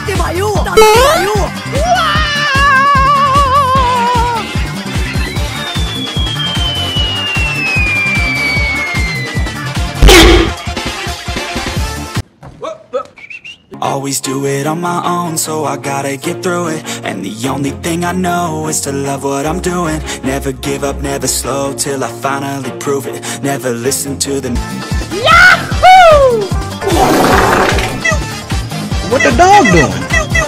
Always do it on my own, so I gotta get through it. And the only thing I know is to love what I'm doing. Never give up, never slow, till I finally prove it. Never listen to the Yahoo! What the dog doing?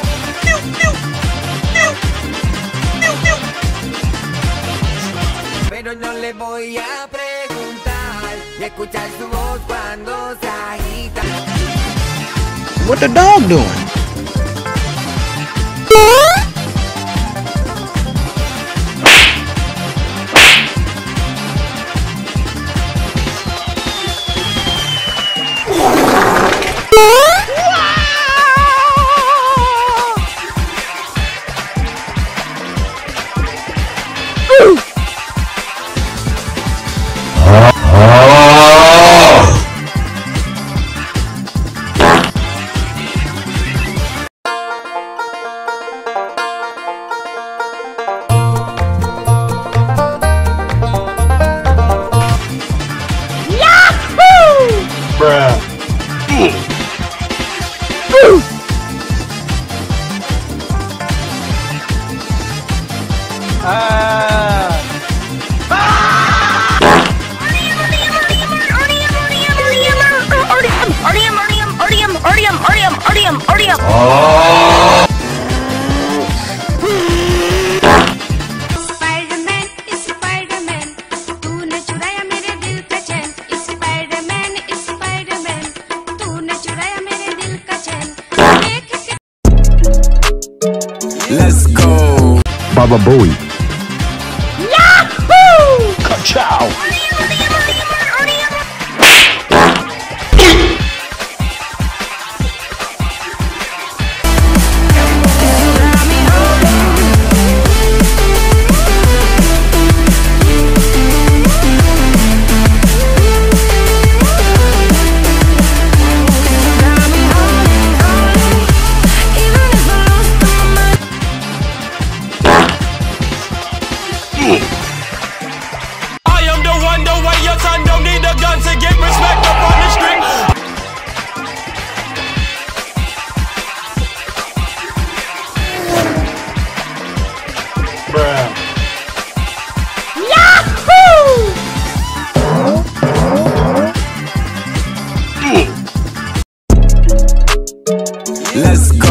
Pero no le voy a preguntar y escuchar su voz cuando se agita. What the dog doing? Let's go. Baba Bowie. Yahoo! Ka-chow. I am the one, the way your son don't need a gun to get respect up on the street. Bruh. Yahoo! Let's go.